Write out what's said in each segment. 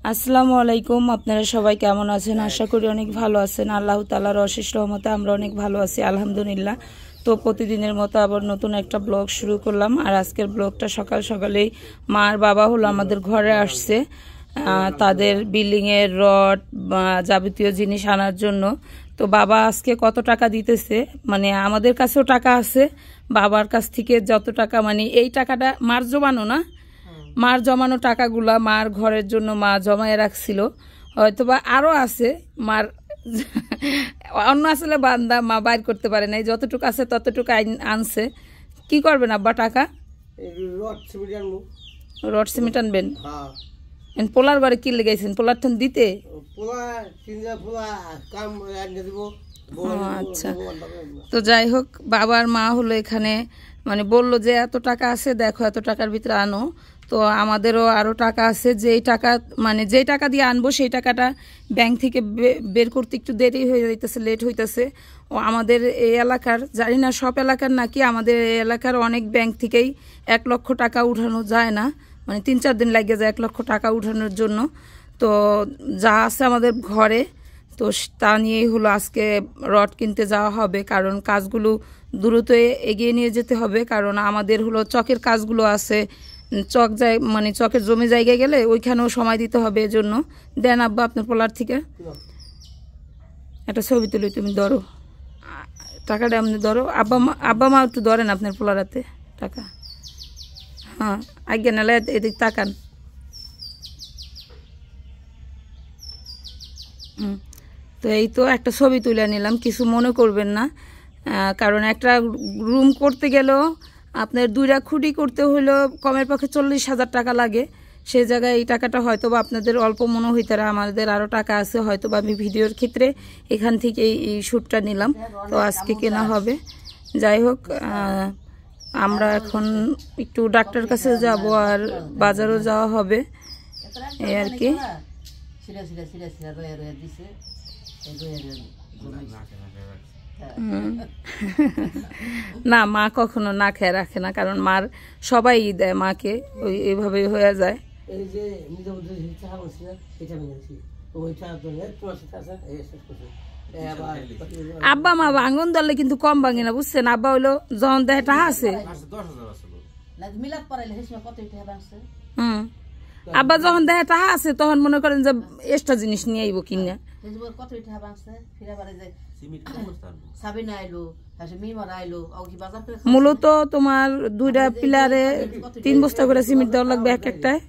আসসালামু আলাইকুম। আপনারা সবাই কেমন আছেন? আশা করি অনেক ভালো আছেন। আল্লাহ তাআলার অশেষ রহমতে আমরা অনেক ভালো আছি, আলহামদুলিল্লাহ। তো প্রতিদিনের মতো আবার নতুন একটা ব্লগ শুরু করলাম। আর আজকের ব্লগটা সকাল সকালেই মার বাবা হলো আমাদের ঘরে আসছে তাদের বিল্ডিংয়ের রড বা যাবতীয় জিনিস আনার জন্য। তো বাবা আজকে কত টাকা দিতেছে, মানে আমাদের কাছেও টাকা আছে, বাবার কাছ থেকে যত টাকা, মানে এই টাকাটা মার জমানো না, মার জমানো টাকাগুলা মার ঘরের জন্য মা জমায়ে রাখছিল, হয়তোবা আরও আছে মার অন্য আসলে বান্দা মা বাইর করতে পারে নাই, যতটুকু আছে ততটুকু আনছে। কি করবেন আব্বা টাকা? রড সিমেন্ট আনবেন। পোলার বাড়ি কি লেগেছেন? পোলার ঠান দিতে? আচ্ছা, তো যাই হোক, বাবার মা হলো এখানে, মানে বললো যে এত টাকা আছে, দেখো এত টাকার ভিতরে আনো। তো আমাদেরও আরও টাকা আছে, যেই টাকা মানে যেই টাকা দিয়ে আনবো সেই টাকাটা ব্যাংক থেকে বের করতে একটু দেরি হয়ে যাইতেছে, লেট হইতেছে। ও আমাদের এই এলাকার, জানি না সব এলাকার নাকি, আমাদের এই এলাকার অনেক ব্যাংক থেকেই 1 লক্ষ টাকা উঠানো যায় না, মানে 3-4 দিন লাগে যায় 1 লক্ষ টাকা উঠানোর জন্য। তো যা আছে আমাদের ঘরে, তো তা নিয়েই হলো আজকে রড কিনতে যাওয়া হবে, কারণ কাজগুলো দ্রুত এগিয়ে নিয়ে যেতে হবে। কারণ আমাদের হলো চকের কাজগুলো আছে, চক যায় মানে চকের জমি জায়গায় গেলে ওইখানেও সময় দিতে হবে। এজন্য দেন আব্বা আপনার পোলার থেকে একটা ছবি তুলি, তুমি ধরো টাকাটা, আপনি ধরো। আব্বা মা একটু ধরেন আপনার পোলার হাতে টাকা। হ্যাঁ, আজ্ঞা নালে এদিক তাকান। তো এই তো একটা ছবি তুলে নিলাম, কিছু মনে করবেন না। কারণ একটা রুম করতে গেলেও আপনার 2টা খুঁটি করতে হলেও কমের পক্ষে 40,000 টাকা লাগে। সেই জায়গায় এই টাকাটা হয়তো বা আপনাদের অল্প মনে হইতে পারে, আমাদের আরও টাকা আছে, হয়তো বা আমি ভিডিওর ক্ষেত্রে এখান থেকে এই শ্যুটটা নিলাম, তো আজকে কেনা হবে। যাই হোক, আমরা এখন একটু ডাক্তার কাছে যাব আর বাজারও যাওয়া হবে, এই আর কি। না, মা কখনো না খেয়ে রাখে না, কারণ মার সবাই দেয় মাকে, ওই এইভাবেই হয়ে যায়। আব্বা মা ভাঙন দলে কিন্তু কম ভাঙে না, বুঝছেন? আব্বা হইলো যখন দেয় টাকা আছে, আব্বা যখন দেয় টাকা আছে তখন মনে করেন যে এক্সট্রা জিনিস নিয়ে আইব কিনা। মূলত তোমার 2টা পিলারে 3 বস্তা করে সিমেন্ট দেওয়া লাগবে এক একটায়।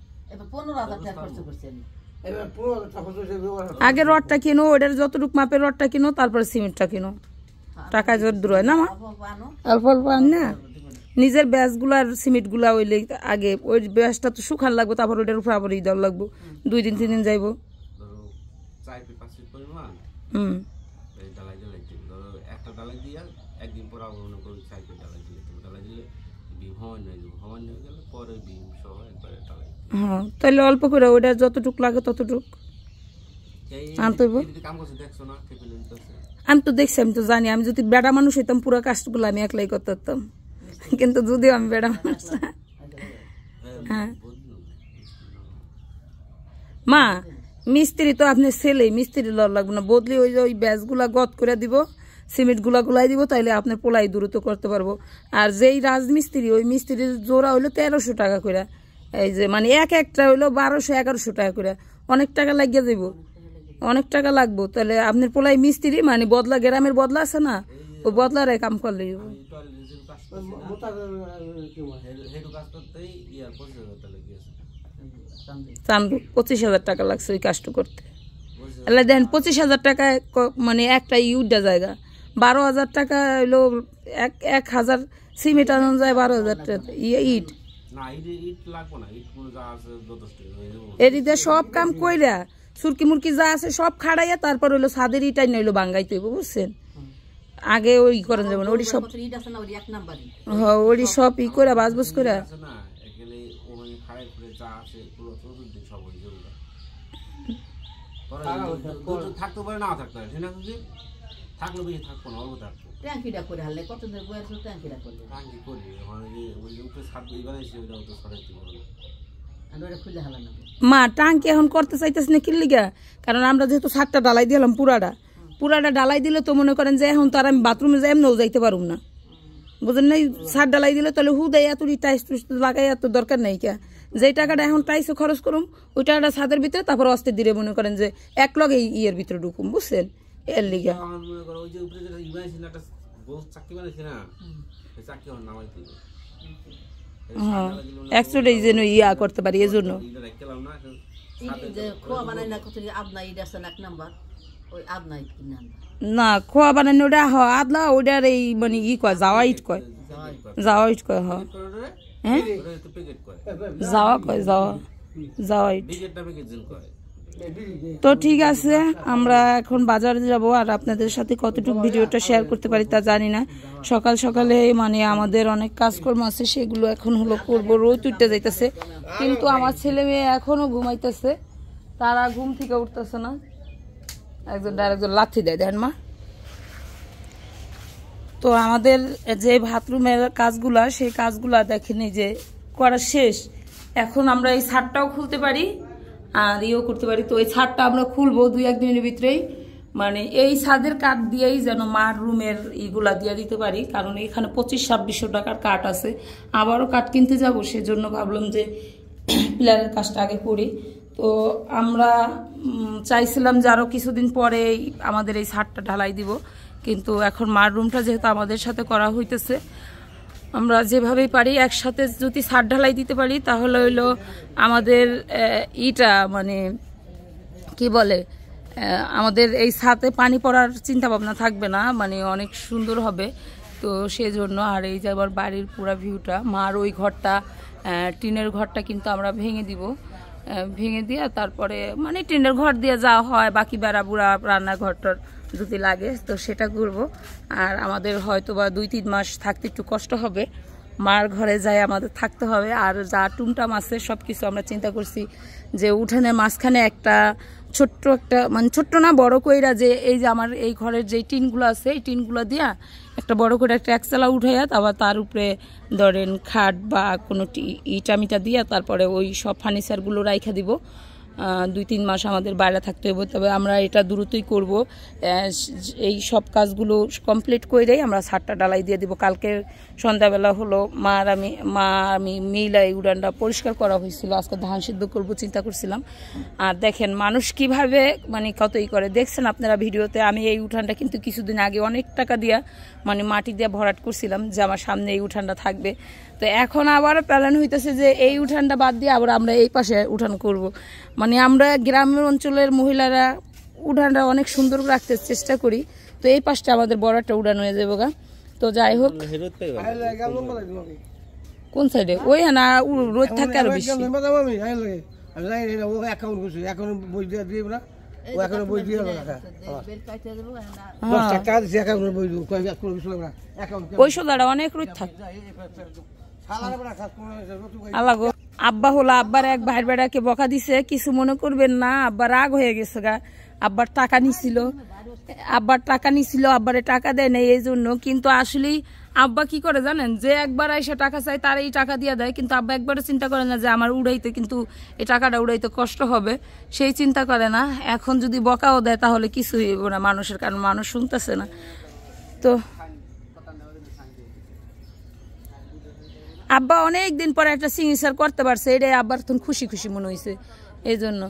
আগে রডটা কিনো, ওইটার যতটুকু মাপের রডটা কিনো, তারপরে সিমেন্টটা কিনো, টাকা যত দূর হয় না মা, অল্প অল্প আন না। নিজের ব্যাসগুলার সিমেন্টগুলা ওইলে আগে ওই ব্যাসটা তো শুকান লাগবে, তারপর ওইটার উপর আবার দেওয়া লাগবো, 2 দিন 3 দিন যাইব। হ্যাঁ, তাহলে অল্প করে ওইটা যতটুক লাগে ততটুক আনতে হইব। আমি তো দেখছি, আমি তো জানি, আমি যদি বেড়া মানুষ হইতাম পুরো কাজগুলো আমি একলাই করতে পারতাম, কিন্তু যদিও আমি বেড়া মানুষ না। হ্যাঁ মা, মিস্ত্রি তো আপনার ছেলে, মিস্ত্রি লড় লাগবে না, বদলি ওই যে ওই ব্যাসগুলা গদ করে দিব, সিমেন্ট গুলাই দিব, তাইলে আপনার পোলাই দ্রুত করতে পারবো। আর যেই রাজমিস্ত্রি, ওই মিস্ত্রির জোড়া হইলো 1300 টাকা করে, এই যে মানে এক একটা হইলো 1200-1100 টাকা করে, অনেক টাকা লাগিয়ে যাইব, অনেক টাকা লাগবো। তাহলে আপনার পোলাই মিস্ত্রি, মানে বদলা গ্রামের বদলা আছে না, ওই বদলারে কাম করলে চান্দু 25,000 টাকা লাগছে ওই কাজটা করতে। তাহলে দেখেন 25,000 টাকায় মানে একটা ইউডা জায়গা, 12,000 টাকা হইলো 1000 সিমেন্ট আনানো যায়, 12,000 টাকা ইট। এদিকে সব কাম কইরা সুরকি মুরকি যা আছে সব খাড়াইয়া তারপর হইলো ছাদের ইটাই নইলো বাঙ্গাইতে হইব, বুঝছেন? আগে ওই করেন যাবেন, ওই সব ওই সব ই করে বাজবুজ করে থাকতে পারে, না থাকতে পারে, থাকলে বেশি থাকবো না, অল্প থাকবো। ট্যাঙ্কিটা করে হারলে কত বয়স ট্যাঙ্কিটা করলে, ট্যাঙ্কি করি ওই উপরে ছাদ বানাইছি, ওইটাও তো সরাইতে পারবো না। মা টাঙ্কি এখন করতে চাইতেছি না কি লিগা, কারণ আমরা যেহেতু ছাদটা ডালাই দিলাম পুরাটা ডালাই দিলে তো মনে করেন যে এখন তো আর আমি বাথরুমে যাই এমনিও যাইতে পারুম না, বুঝলেন না? ছাদ ডালাই দিলে তাহলে হুদাই এত টাইস টুস লাগাই এত দরকার নাই কে, যে টাকাটা এখন টাইসে খরচ করুম ওই টাকাটা ছাদের ভিতরে তারপর অস্তে দিলে মনে করেন যে এক লগে ইয়ের ভিতরে ঢুকুম, বুঝছেন? এর লিগা হ্যাঁ একশোটাই যেন ইয়া করতে পারি এজন্য। না খোয়া বানানো ওটা হ আদলা ওটার এই মানে ই কয় যাওয়া ইট কয় হ হ্যাঁ যাওয়া কয় যাওয়া ইট। তো ঠিক আছে, আমরা এখন বাজারে যাব, আর আপনাদের সাথে কতটুকু ভিডিওটা শেয়ার করতে পারি তা জানি না। সকাল সকালে মানে আমাদের অনেক কাজকর্ম আছে, সেগুলো এখন হলো করবো। রোদ উঠতে যাইতেছে, কিন্তু আমার ছেলে মেয়ে এখনো ঘুমাইতেছে, তারা ঘুম থেকে উঠতেছে না। একজন ডাইরেক্টর লাথি দেয়, দেখেন মা। তো আমাদের যে বাথরুমের কাজগুলা, সেই কাজগুলা দেখেনি যে করা শেষ। এখন আমরা এই ছাদটাও খুলতে পারি আর ইয়েও করতে পারি। তো এই ছাদটা আমরা খুলবো 2-1 দিনের ভিতরেই, মানে এই ছাদের কাঠ দিয়েই যেন মার রুমের ইগুলা দিয়ে দিতে পারি, কারণ এখানে 2500-2600 টাকার কাঠ আছে। আবারও কাঠ কিনতে যাব, সেজন্য ভাবলাম যে পিলারের কাজটা আগে করি। তো আমরা চাইছিলাম যে আরও কিছুদিন পরে আমাদের এই ছাদটা ঢালাই দিব, কিন্তু এখন মার রুমটা যেহেতু আমাদের সাথে করা হইতেছে, আমরা যেভাবেই পারি একসাথে যদি ছাদ ঢালাই দিতে পারি তাহলে হইলো আমাদের ইটা মানে কি বলে আমাদের এই ছাদে পানি পড়ার চিন্তা ভাবনা থাকবে না, মানে অনেক সুন্দর হবে। তো সেজন্য আর এই যে আবার বাড়ির পুরা ভিউটা, মার ওই ঘরটা টিনের ঘরটা কিন্তু আমরা ভেঙে দিব, ভেঙে দিয়ে তারপরে মানে টিনের ঘর দিয়ে যা হয় বাকি বেড়া বুড়া রান্নাঘরটার যদি লাগে তো সেটা করব। আর আমাদের হয়তো বা 2-3 মাস থাকতে একটু কষ্ট হবে, মার ঘরে যাই আমাদের থাকতে হবে। আর যা টুমটাম আছে সব কিছু আমরা চিন্তা করছি যে উঠানের মাঝখানে একটা ছোট্ট একটা মানে ছোট্ট না বড় কইরা, যে এই যে আমার এই ঘরের যে টিনগুলো আছে এই টিনগুলো দিয়া একটা বড় করে একটা একচালা উঠাইয়া আবার তার উপরে ধরেন খাট বা কোনো ইটা মিটা দিয়া তারপরে ওই সব ফার্নিচারগুলো রাইখা দিব। 2-3 মাস আমাদের বাইরে থাকতে হবে, তবে আমরা এটা দ্রুতই করব। এই সব কাজগুলো কমপ্লিট করেই আমরা ছাদটা ডালাই দিয়ে দিব। কালকে সন্ধ্যাবেলা হলো মা আমি মিলাই উড়ানটা পরিষ্কার করা হয়েছিল, আজকে ধান সিদ্ধ করবো চিন্তা করছিলাম। আর দেখেন মানুষ কিভাবে মানে কতই করে, দেখছেন আপনারা ভিডিওতে। আমি এই উঠানটা কিন্তু কিছুদিন আগে অনেক টাকা দিয়া মানে মাটি দিয়ে ভরাট করছিলাম যে আমার সামনে এই উঠানটা থাকবে। তো এখন আবার প্ল্যান হইতেছে যে এই উঠানটা বাদ দিয়ে আবার আমরা এই পাশে উঠান করব। মানে আমরা গ্রামের অঞ্চলের মহিলারা উঠানটা অনেক সুন্দর রাখতে চেষ্টা করি, তো এই পাশটা আমাদের বড় একটা উঠান হয়ে যাবে গা। তো যাই হোক, কোন সাইডে ওই না রোদ থাকে আরো বেশি। ওই সোদাটা অনেক রোদ থাকে। আব্বা হলো আব্বার এক ভাইয়ের বেড়াকে বকা দিছে, কিছু মনে করবেন না, আব্বা রাগ হয়ে গেছে গা। আব্বার টাকা নিছিল, আব্বারে টাকা দেয় নাই এই জন্য। কিন্তু আসলেই আব্বা কি করে জানেন, যে একবার এসে টাকা চাই তার এই টাকা দিয়ে দেয়, কিন্তু আব্বা একবারও চিন্তা করে না যে আমার উড়াইতে কিন্তু এই টাকাটা উড়াইতে কষ্ট হবে, সেই চিন্তা করে না। এখন যদি বকাও দেয় তাহলে কিছু হইব না মানুষের, কারণ মানুষ শুনতেছে না। তো আব্বা অনেক দিন পরে একটা সিগনেচার করতে পারছে, এটাই আব্বার তখন খুশি খুশি মনে হয়েছে এই জন্য।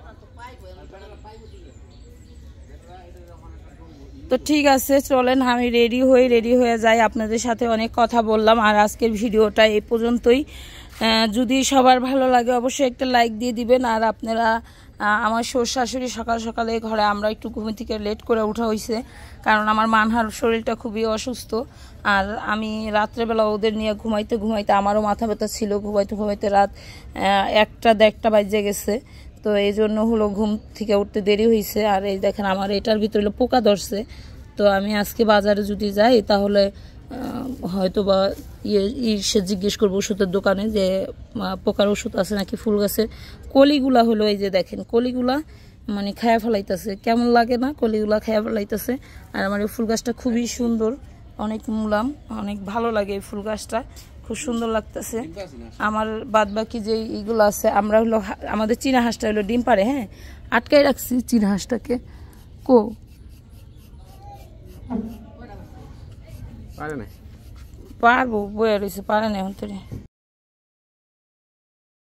তো ঠিক আছে, চলেন আমি রেডি হয়ে যাই। আপনাদের সাথে অনেক কথা বললাম, আর আজকের ভিডিওটা এই পর্যন্তই। যদি সবার ভালো লাগে অবশ্যই একটা লাইক দিয়ে দিবেন। আর আপনারা আমার শ্বশুর শাশুড়ি সকাল সকালে ঘরে আমরা একটু ঘুম থেকে লেট করে উঠা হয়েছে, কারণ আমার মানহার শরীরটা খুবই অসুস্থ। আর আমি রাত্রেবেলা ওদের নিয়ে ঘুমাইতে আমারও মাথা ব্যথা ছিল, ঘুমাইতে রাত 1টা বাজে গেছে। তো এই জন্য হলো ঘুম থেকে উঠতে দেরি হয়েছে। আর এই দেখেন আমার এটার ভিতরে হলো পোকা ধরছে। তো আমি আজকে বাজারে যদি যাই তাহলে হয়তো বা সে জিজ্ঞেস করবো ওষুধের দোকানে যে পোকার ওষুধ আছে নাকি। ফুল গাছের কলিগুলা হলো এই যে দেখেন, কলিগুলা মানে খায়া ফেলাইতেছে, কেমন লাগে না, কলিগুলা খায়া ফেলাইতেছে। আর আমার এই ফুল গাছটা খুবই সুন্দর, অনেক মুলাম, অনেক ভালো লাগে এই ফুল গাছটা। খুব সুন্দর লাগতেছে। আমার বাদ বাকি যে এইগুলো আছে, আমরা হলো আমাদের চীনা হাঁসটা হলো ডিম পারে, হ্যাঁ আটকাই রাখছি চীনা হাঁসটাকে। কো পারবো বয়ে রয়েছে, পারে না এখন তোরে।